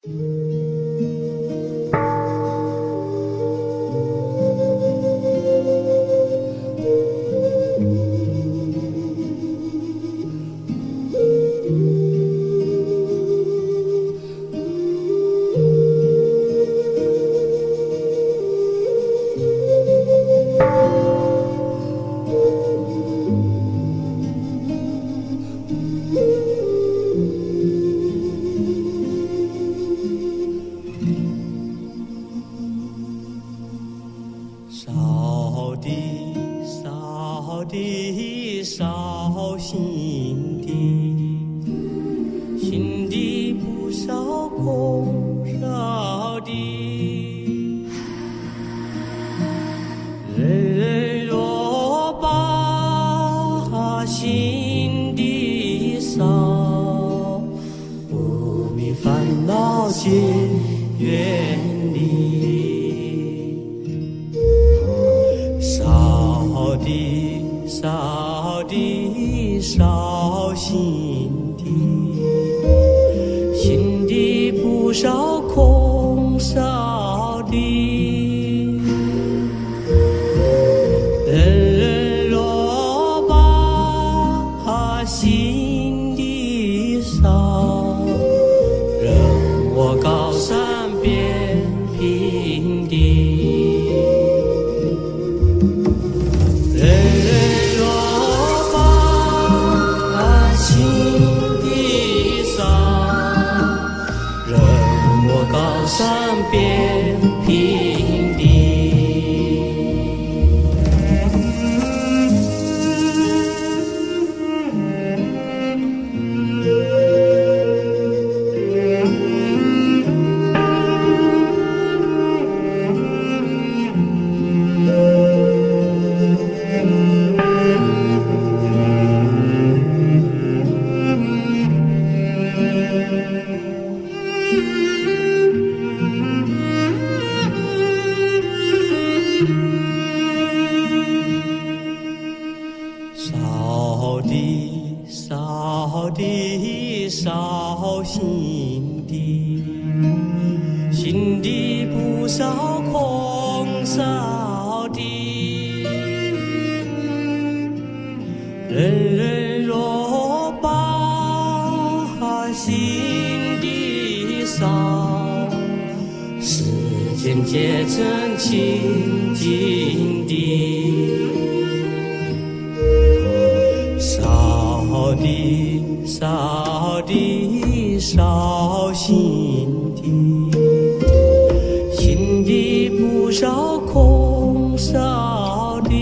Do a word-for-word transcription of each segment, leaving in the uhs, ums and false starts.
烧的烧的烧心的，心的不烧空烧的。人人若把心的烧，无名烦恼皆远离。烧的烧的烧心的，心的不烧空烧的。人人若把心的烧，任我高山变平地。高山变平地。烧的烧的烧心的，心的不烧空烧的。人人若把心的烧，世间皆成清净的。烧的烧的烧心的，心的不烧空烧的。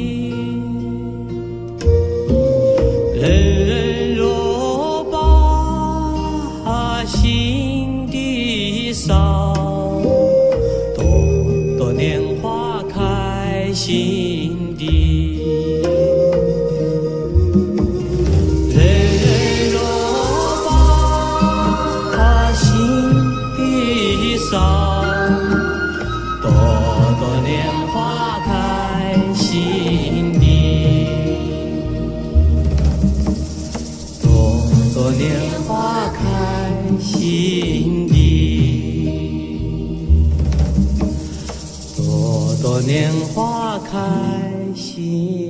人人若把心的烧，朵朵莲花开心地。烧，朵朵莲花开心地，朵朵莲花开心地，朵朵莲花开心地。